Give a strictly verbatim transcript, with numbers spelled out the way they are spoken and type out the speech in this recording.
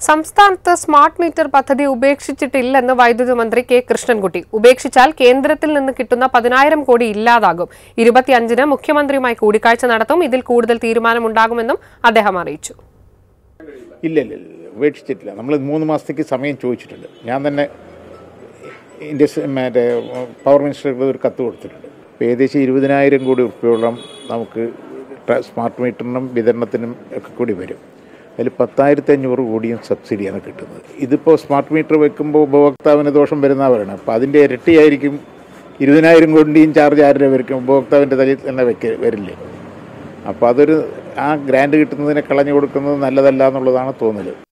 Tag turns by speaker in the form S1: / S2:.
S1: സംസ്ഥാനത്ത് smart metre പദ്ധതി ഉപേക്ഷിച്ചിട്ടില്ലെന്ന് വൈദ്യുതി മന്ത്രി കെ കൃഷ്ണൻകുട്ടി. ഉപേക്ഷിച്ചാൽ കേന്ദ്രത്തിൽ നിന്ന് കിട്ടുന്ന പതിനായിരം കോടി ഇല്ലാതാകും. ഇരുപത്തിയഞ്ചിന് മുഖ്യമന്ത്രിയുമായി കൂടിക്കാഴ്ച നടത്തും. ഇതിൽ കൂടുതൽ തീരുമാനമുണ്ടാകുമെന്നും അദ്ദേഹം അറിയിച്ചു.
S2: ഇല്ല ഇല്ല ഉപേക്ഷിച്ചിട്ടില്ല. നമ്മൾ മൂന്ന് മാസത്തേക്ക് സമയം ചോദിച്ചിട്ടുണ്ട്. ഞാൻ തന്നെ ഇൻഡസ്ട്രി മറ്റേ പവർ മിനിസ്റ്റർക്ക് ഒരു കത്ത് കൊടുത്തിട്ടുണ്ട്. അപ്പോൾ ഏകദേശം ഇരുപതിനായിരം കോടി ഉറുപ്പിയോളം നമുക്ക് സ്മാർട്ട് മീറ്ററിനും വിതരണത്തിനും ഒക്കെ കൂടി വരും. അതിൽ പത്തായിരത്തി അഞ്ഞൂറ് കോടിയും സബ്സിഡിയാണ് കിട്ടുന്നത്. ഇതിപ്പോൾ സ്മാർട്ട് മീറ്റർ വെക്കുമ്പോൾ ഉപഭോക്താവിന് ദോഷം വരുന്നവരാണ്. അപ്പോൾ അതിൻ്റെ ഇരട്ടിയായിരിക്കും ഇരുപതിനായിരം കോടിയും ചാർജ് ആരുടെ വരും ഉപഭോക്താവിൻ്റെ തലയിൽ തന്നെ വെക്ക വരില്ലേ. അപ്പോൾ അതൊരു ആ ഗ്രാൻഡ് കിട്ടുന്നതിനെ കളഞ്ഞു കൊടുക്കുന്നത് നല്ലതല്ല എന്നുള്ളതാണ് തോന്നൽ.